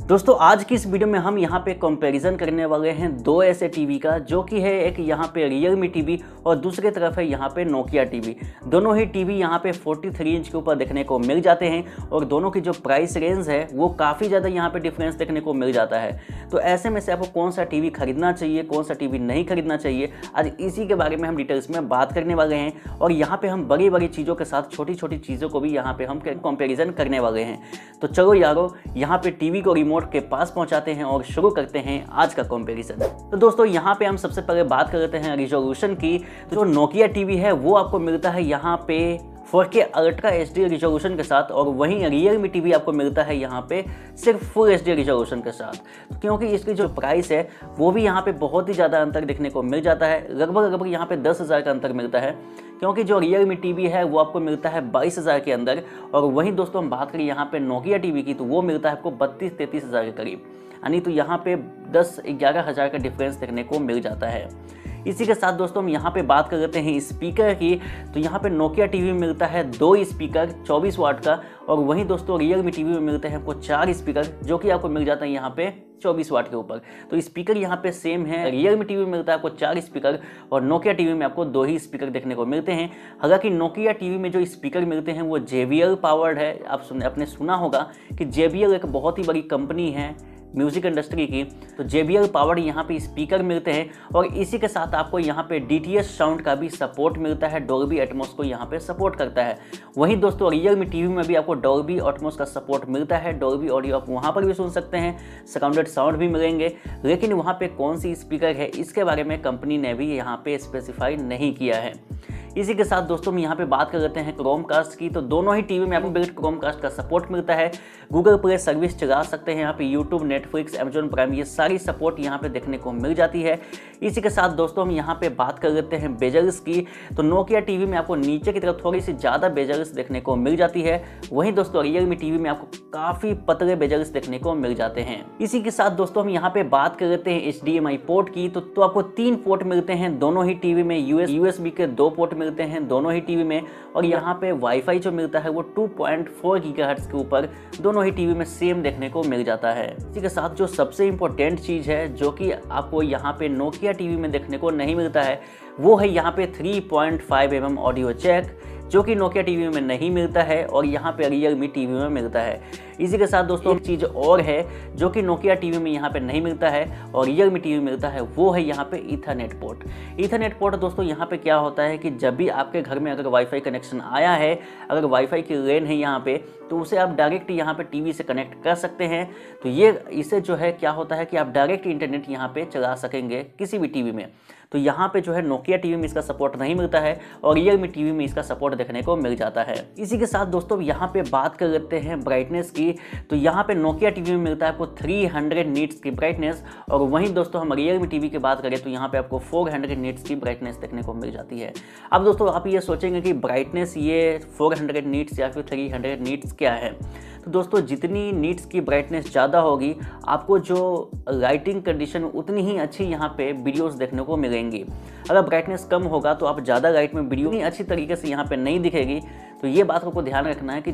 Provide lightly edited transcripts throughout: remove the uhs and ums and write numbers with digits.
दोस्तों आज की इस वीडियो में हम यहाँ पे कंपैरिजन करने वाले हैं दो ऐसे टीवी का, जो कि है एक यहाँ पे Realme टीवी और दूसरी तरफ है यहाँ पे Nokia टीवी। दोनों ही टीवी यहाँ पे 43 इंच के ऊपर देखने को मिल जाते हैं और दोनों की जो प्राइस रेंज है वो काफ़ी ज़्यादा यहाँ पे डिफरेंस देखने को मिल जाता है। तो ऐसे में से आपको कौन सा टीवी खरीदना चाहिए, कौन सा टीवी नहीं खरीदना चाहिए, आज इसी के बारे में हम डिटेल्स में बात करने वाले हैं। और यहाँ पे हम बड़ी बड़ी चीज़ों के साथ छोटी छोटी चीज़ों को भी यहाँ पे हम कंपेरिजन करने वाले हैं। तो चलो यारो, यहाँ पे टीवी को रिमोट के पास पहुंचाते हैं और शुरू करते हैं आज का कंपैरिजन। तो दोस्तों यहाँ पे हम सबसे पहले बात कर लेते हैं रिजोल्यूशन की। तो जो नोकिया टीवी है वो आपको मिलता है यहाँ पे 4K अल्ट्रा HD रिजोल्यूशन के साथ, और वहीं Realme टीवी आपको मिलता है यहाँ पे सिर्फ फुल HD रिजोल्यूशन के साथ। क्योंकि इसकी जो प्राइस है वो भी यहाँ पे बहुत ही ज़्यादा अंतर देखने को मिल जाता है, लगभग यहाँ पे 10,000 का अंतर मिलता है। क्योंकि जो Realme टीवी है वो आपको मिलता है 22,000 के अंदर, और वहीं दोस्तों हम बात करें यहाँ पे नोकिया टीवी की तो वो मिलता है आपको 32-33,000 के करीब, यानी तो यहाँ पे 10-11 हज़ार का डिफरेंस देखने को मिल जाता है। इसी के साथ दोस्तों हम यहाँ पे बात कर लेते हैं स्पीकर की। तो यहाँ पे नोकिया टीवी में मिलता है 2 स्पीकर 24 वाट का, और वहीं दोस्तों Realme टीवी में मिलते हैं आपको 4 स्पीकर, जो कि आपको मिल जाता है यहाँ पे 24 वाट के ऊपर। तो स्पीकर यहाँ पे सेम है, Realme टीवी में मिलता है आपको 4 स्पीकर और नोकिया टीवी में आपको 2 ही स्पीकर देखने को मिलते हैं। हालांकि नोकिया टीवी में जो स्पीकर मिलते हैं वो JBL पावर्ड है। आपने सुना होगा कि JBL एक बहुत ही बड़ी कंपनी है म्यूजिक इंडस्ट्री की, तो JBL पावर्ड यहाँ पे स्पीकर मिलते हैं। और इसी के साथ आपको यहाँ पे DTS साउंड का भी सपोर्ट मिलता है, डॉल्बी एटमॉस को यहाँ पे सपोर्ट करता है। वहीं दोस्तों Realme टीवी में भी आपको डॉल्बी एटमॉस का सपोर्ट मिलता है, डॉल्बी ऑडियो आप वहाँ पर भी सुन सकते हैं, सराउंडेड साउंड भी मिलेंगे। लेकिन वहाँ पे कौन सी स्पीकर है इसके बारे में कंपनी ने भी यहाँ पे स्पेसिफाई नहीं किया है। इसी के साथ दोस्तों हम यहाँ पे बात कर लेते हैं क्रोमकास्ट की। तो दोनों ही टीवी में आपको बिल्ट क्रोमकास्ट का सपोर्ट मिलता है, गूगल प्ले सर्विस चला सकते हैं यहाँ पे, यूट्यूब, नेटफ्लिक्स, अमेजॉन प्राइम, ये सारी सपोर्ट यहाँ पे देखने को मिल जाती है। इसी के साथ दोस्तों हम यहाँ पे बात कर लेते हैं बेजल्स की। तो नोकिया टीवी में आपको नीचे की तरफ थोड़ी सी ज़्यादा बेजल्स देखने को मिल जाती है, वहीं दोस्तों Realme टीवी में आपको काफ़ी पतले बेजल्स देखने को मिल जाते हैं। इसी के साथ दोस्तों हम यहाँ पे बात कर लेते हैं HDMI पोर्ट की। तो आपको 3 पोर्ट मिलते हैं दोनों ही टीवी में, USB के 2 पोर्ट मिलते हैं दोनों ही टीवी में, और यहाँ पे वाईफाई जो मिलता है वो 2.4 गीगाहर्ट्ज़ के ऊपर दोनों ही टीवी में सेम देखने को मिल जाता है। इसी के साथ जो सबसे इम्पोर्टेंट चीज़ है जो कि आपको यहाँ पे नोकिया टीवी में देखने को नहीं मिलता है, वो है यहाँ पे 3.5 mm ऑडियो जैक, जो कि नोकिया टीवी में नहीं मिलता है और यहाँ पे Realme टीवी में मिलता है। इसी के साथ दोस्तों एक चीज़ और है जो कि नोकिया टीवी में यहाँ पे नहीं मिलता है और Realme टीवी में मिलता है, वो है यहाँ पे ईथरनेट पोर्ट। ईथरनेट पोर्ट दोस्तों यहाँ पे क्या होता है कि जब भी आपके घर में अगर वाईफाई कनेक्शन आया है, अगर वाईफाई की लेन है यहाँ पे, तो उसे आप डायरेक्ट यहाँ पे टीवी से कनेक्ट कर सकते हैं। तो ये इसे जो है क्या होता है कि आप डायरेक्ट इंटरनेट यहाँ पे चला सकेंगे किसी भी टीवी में। तो यहाँ पे जो है नोकिया टीवी में इसका सपोर्ट नहीं मिलता है और Realme टीवी में इसका सपोर्ट देखने को मिल जाता है। इसी के साथ दोस्तों यहाँ पे बात कर लेते हैं ब्राइटनेस की। तो यहाँ पे नोकिया टीवी में मिलता है आपको 300 नीट्स की ब्राइटनेस, और वहीं दोस्तों हम Realme टीवी की बात करें तो यहाँ पे आपको 400 नीट्स की ब्राइटनेस देखने को मिल जाती है। अब दोस्तों आप ये सोचेंगे कि ब्राइटनेस ये 400 नीट्स या फिर 300 नीट्स क्या है। तो दोस्तों जितनी नीट्स की ब्राइटनेस ज़्यादा होगी, आपको जो लाइटिंग कंडीशन उतनी ही अच्छी यहाँ पे वीडियोस देखने को मिलेंगी। अगर ब्राइटनेस कम होगा तो आप ज़्यादा लाइट में वीडियो नहीं अच्छी तरीके से यहाँ पे नहीं दिखेगी। तो ये बात आपको ध्यान रखना है कि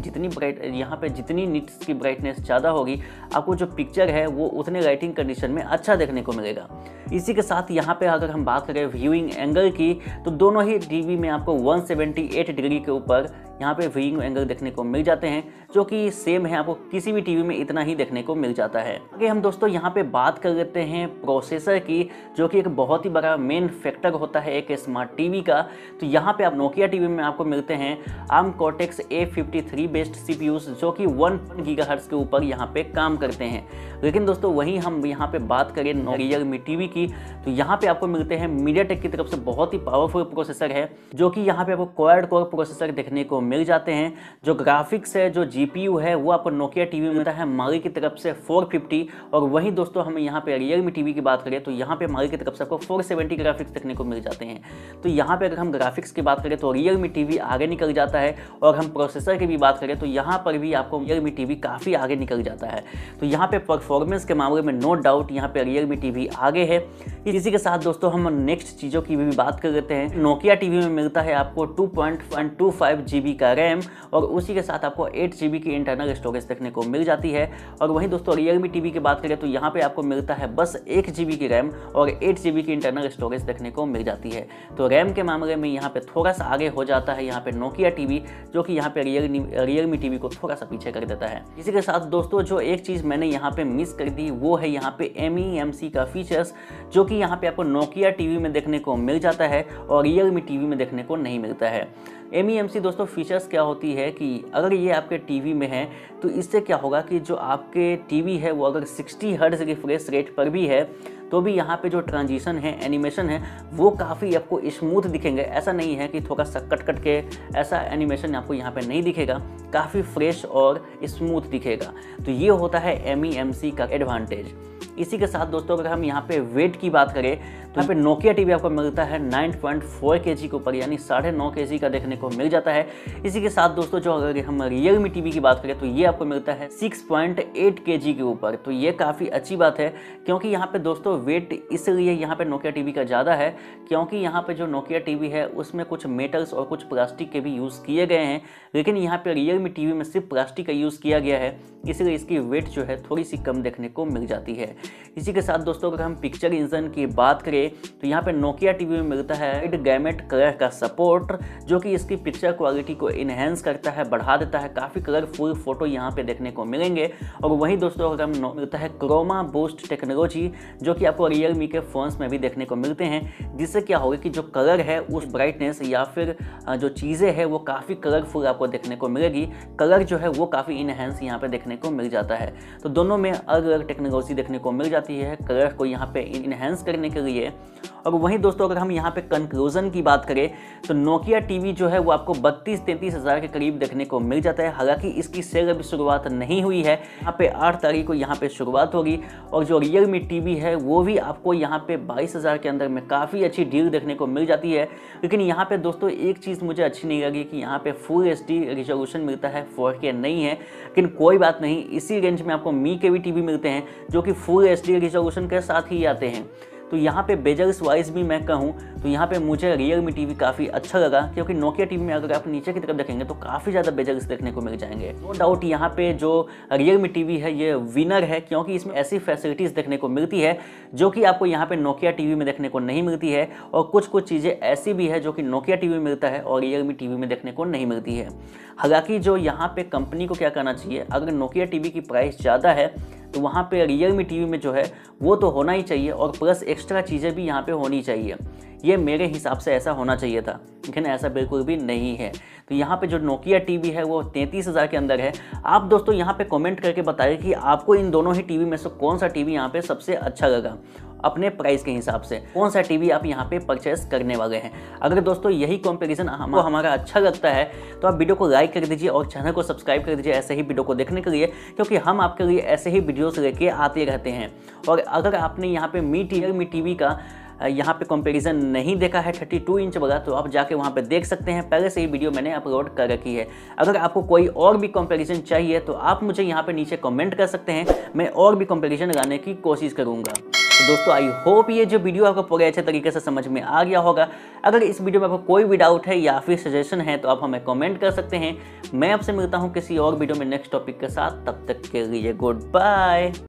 जितनी नीट्स की ब्राइटनेस ज़्यादा होगी, आपको जो पिक्चर है वो उतने लाइटिंग कंडीशन में अच्छा देखने को मिलेगा। इसी के साथ यहाँ पे अगर हम बात करें व्यूइंग एंगल की, तो दोनों ही टीवी में आपको 178 डिग्री के ऊपर यहाँ पे व्यूइंग एंगल देखने को मिल जाते हैं, जो कि सेम है, आपको किसी भी टीवी में इतना ही देखने को मिल जाता है। आगे हम दोस्तों यहाँ पे बात कर लेते हैं प्रोसेसर की, जो कि एक बहुत ही बड़ा मेन फैक्टर होता है एक स्मार्ट टीवी का। तो यहाँ पे आप नोकिया टीवी में आपको मिलते हैं ARM Cortex A53 based CPUs, जो कि 1 गीगाहर्ट्ज़ के ऊपर यहाँ पे काम करते हैं। लेकिन दोस्तों वहीं हम यहाँ पे बात करें Realme टीवी की, तो यहाँ पे आपको मिलते हैं MediaTek की तरफ से बहुत ही पावरफुल प्रोसेसर है, जो कि यहाँ पे आपको क्वाड कोर प्रोसेसर देखने को मिल जाते हैं। जो ग्राफिक्स है, जो GPU है, वो आपको नोकिया टीवी में मिलता है माली की तरफ से 450, और वहीं दोस्तों हम यहाँ पे Realme टीवी की बात करें तो यहाँ पे माली की तरफ से आपको 470 ग्राफिक्स देखने को मिल जाते हैं। तो यहाँ पे अगर हम ग्राफिक्स की बात करें तो Realme टीवी आगे निकल जाता है और हम प्रोसेसर की भी बात करें तो यहाँ पर भी आपको Realme TV काफ़ी आगे निकल जाता है। तो यहाँ पे परफॉर्मेंस के मामले में नो डाउट यहाँ पे Realme TV आगे है। इसी के साथ दोस्तों हम नेक्स्ट चीज़ों की भी बात कर लेते हैं। Nokia TV में मिलता है आपको 2.25 GB का रैम और उसी के साथ आपको 8 GB की इंटरनल स्टोरेज देखने को मिल जाती है। और वहीं दोस्तों Realme TV की बात करें तो यहाँ पे आपको मिलता है बस 1 GB की रैम और 8 GB की इंटरनल स्टोरेज देखने को मिल जाती है। तो रैम के मामले में यहाँ पे थोड़ा सा आगे हो जाता है यहाँ पे Nokia TV, जो कि यहाँ पे Realme TV को थोड़ा सा पीछे कर देता है। इसी के साथ दोस्तों जो एक चीज़ मैंने यहाँ पे मिस कर दी वो है यहाँ पे MEMC का फीचर्स, जो कि यहाँ पे आपको Nokia TV में देखने को मिल जाता है और Realme TV में देखने को नहीं मिलता है। MEMC दोस्तों फीचर्स क्या होती है कि अगर ये आपके टीवी में है तो इससे क्या होगा कि जो आपके टीवी है वो अगर 60 हर्ट्ज रिफ्रेश रेट पर भी है तो भी यहाँ पे जो ट्रांजिशन है, एनिमेशन है, वो काफ़ी आपको स्मूथ दिखेंगे। ऐसा नहीं है कि थोड़ा सा कट के ऐसा एनिमेशन आपको यहाँ पे नहीं दिखेगा, काफ़ी फ्रेश और स्मूथ दिखेगा। तो ये होता है MEMC का एडवांटेज। इसी के साथ दोस्तों अगर हम यहाँ पे वेट की बात करें तो यहाँ पे Nokia TV आपको मिलता है 9.4 kg के ऊपर, यानी 9.5 kg का देखने को मिल जाता है। इसी के साथ दोस्तों जो अगर हम Realme TV की बात करें तो ये आपको मिलता है 6.8 kg के ऊपर। तो ये काफ़ी अच्छी बात है, क्योंकि यहाँ पे दोस्तों वेट इसलिए यहाँ पे Nokia TV का ज़्यादा है क्योंकि यहाँ पे जो Nokia TV है उसमें कुछ मेटल्स और कुछ प्लास्टिक के भी यूज़ किए गए हैं, लेकिन यहाँ पे Realme TV में सिर्फ प्लास्टिक का यूज़ किया गया है, इसलिए इसकी वेट जो है थोड़ी सी कम देखने को मिल जाती है। इसी के साथ दोस्तों अगर हम पिक्चर इंजन की बात करें तो यहाँ पे Nokia TV में मिलता है वाइड गैमेट कलर का सपोर्ट, जो कि इसकी पिक्चर क्वालिटी को इन्हेंस करता है, बढ़ा देता है। काफ़ी कलरफुल फोटो यहाँ पे देखने को मिलेंगे। और वहीं दोस्तों अगर हम मिलता है क्रोमा बूस्ट टेक्नोलॉजी, जो कि आपको Realme के फ़ोन्स में भी देखने को मिलते हैं, जिससे क्या होगा कि जो कलर है उस ब्राइटनेस या फिर जो चीज़ें हैं वो काफ़ी कलरफुल आपको देखने को मिलेगी। कलर जो है वो काफ़ी इनहेंस यहाँ पे देखने को मिल जाता है। तो दोनों में अलग अलग टेक्नोलॉजी देखने को मिल जाती है कलर को यहाँ पे इनहेंस करने के लिए। और वहीं दोस्तों अगर हम यहाँ पे कंक्लूजन की बात करें तो Nokia TV जो है वो आपको 32-33 हज़ार के करीब देखने को मिल जाता है। हालांकि इसकी सेल अभी शुरुआत नहीं हुई है, यहाँ पे 8 तारीख को यहाँ पे शुरुआत होगी। और जो Realme TV है वो भी आपको यहाँ पे 22 हज़ार के अंदर में काफ़ी अच्छी डील देखने को मिल जाती है। लेकिन यहाँ पे दोस्तों एक चीज़ मुझे अच्छी नहीं लगी कि यहाँ पे फुल HD रिजोल्यूशन मिलता है, 4K नहीं है। लेकिन कोई बात नहीं, इसी रेंज में आपको मी के भी TV मिलते हैं जो कि फुल HD रिजोल्यूशन के साथ ही आते हैं। तो यहाँ पे बेजल्स वाइज भी मैं कहूँ तो यहाँ पे मुझे Realme TV काफ़ी अच्छा लगा, क्योंकि Nokia TV में अगर आप नीचे की तरफ देखेंगे तो काफ़ी ज़्यादा बेजल्स देखने को मिल जाएंगे। नो डाउट यहाँ पे जो Realme TV है ये विनर है, क्योंकि इसमें ऐसी फैसिलिटीज़ देखने को मिलती है जो कि आपको यहाँ पे Nokia TV में देखने को नहीं मिलती है। और कुछ चीज़ें ऐसी भी है जो कि Nokia TV में मिलता है और Realme TV में देखने को नहीं मिलती है। हालांकि जो यहाँ पे कंपनी को क्या करना चाहिए, अगर Nokia TV की प्राइस ज़्यादा है तो वहाँ पे Realme TV में जो है वो तो होना ही चाहिए और प्लस एक्स्ट्रा चीज़ें भी यहाँ पे होनी चाहिए। ये मेरे हिसाब से ऐसा होना चाहिए था, लेकिन ऐसा बिल्कुल भी नहीं है। तो यहाँ पे जो Nokia TV है वो 33 हज़ार के अंदर है। आप दोस्तों यहाँ पे कमेंट करके बताइए कि आपको इन दोनों ही टीवी में से कौन सा टीवी यहाँ पे सबसे अच्छा लगा, अपने प्राइस के हिसाब से कौन सा टीवी आप यहाँ पे परचेस करने वाले हैं। अगर दोस्तों यही कंपैरिजन हमको हमारा अच्छा लगता है तो आप वीडियो को लाइक कर दीजिए और चैनल को सब्सक्राइब कर दीजिए ऐसे ही वीडियो को देखने के लिए, क्योंकि हम आपके लिए ऐसे ही वीडियोस लेके आते रहते हैं। और अगर आपने यहाँ पे मी टीवी का यहाँ पे कंपैरिजन नहीं देखा है 32 इंच वाला, तो आप जाके वहाँ पे देख सकते हैं, पहले से ही वीडियो मैंने अपलोड कर रखी है। अगर आपको कोई और भी कंपैरिजन चाहिए तो आप मुझे यहाँ पे नीचे कमेंट कर सकते हैं, मैं और भी कंपैरिजन लाने की कोशिश करूँगा। तो दोस्तों आई होप ये जो वीडियो आपको पूरे अच्छे तरीके से समझ में आ गया होगा। अगर इस वीडियो में आपको कोई भी डाउट है या फिर सजेशन है तो आप हमें कमेंट कर सकते हैं। मैं आपसे मिलता हूँ किसी और वीडियो में नेक्स्ट टॉपिक के साथ, तब तक के लिए गुड बाय।